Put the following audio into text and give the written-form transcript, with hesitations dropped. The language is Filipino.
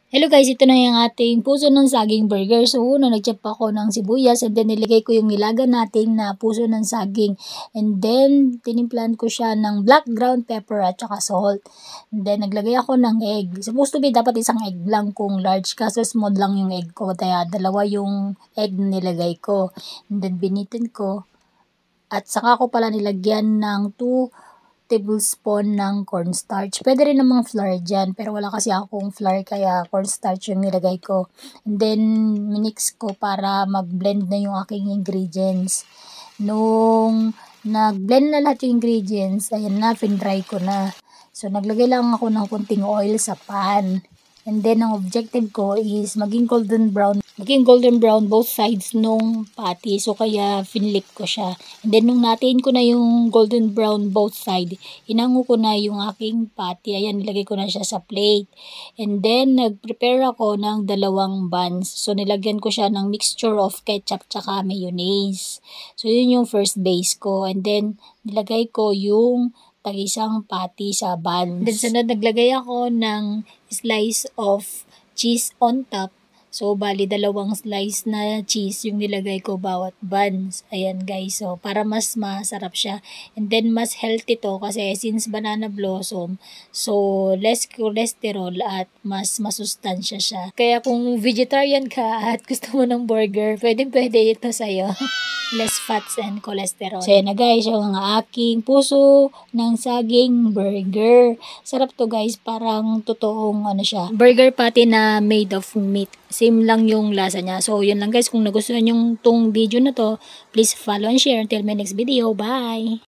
Hello guys, ito na yung ating puso ng saging burger. So una, nag-chop ako ng sibuyas and then nilagay ko yung nilaga natin na puso ng saging. And then, tinimplan ko siya ng black ground pepper at saka salt. And then, naglagay ako ng egg. Supposed to be dapat isang egg lang kung large, kaso small lang yung egg ko. Kaya dalawa yung egg na nilagay ko. And then, binitin ko. At saka ko pala nilagyan ng 2 tablespoon ng cornstarch. Pwede rin namang flour dyan, pero wala kasi akong flour kaya cornstarch yung nilagay ko. And then, minix ko para mag-blend na yung aking ingredients. Nung nag-blend na lahat yung ingredients, ayan na, fin-dry ko na. So, naglagay lang ako ng kunting oil sa pan. And then, ang objective ko is maging golden brown both sides nung patty. So, kaya finlick ko siya. And then, nung natin ko na yung golden brown both side, inango ko na yung aking patty. Ayan, nilagay ko na siya sa plate. And then, nag-prepare ako ng 2 buns. So, nilagyan ko siya ng mixture of ketchup tsaka mayonnaise. So, yun yung first base ko. And then, nilagay ko yung tag-isang patty sa buns. Then, sunod, naglagay ako ng slice of cheese on top. So, bali 2 slice na cheese yung nilagay ko bawat buns. Ayan guys, so para mas masarap siya. And then, mas healthy to kasi since banana blossom, so less cholesterol at mas masustansya siya. Kaya kung vegetarian ka at gusto mo ng burger, pwede ito sa'yo. Less fats and cholesterol. So, yan na guys, yung aking puso ng saging burger. Sarap to guys, parang totoong burger patty na made of meat. Same lang yung lasa niya. So, yun lang guys, kung nagustuhan yung tong video na to, please follow and share. Until my next video, bye!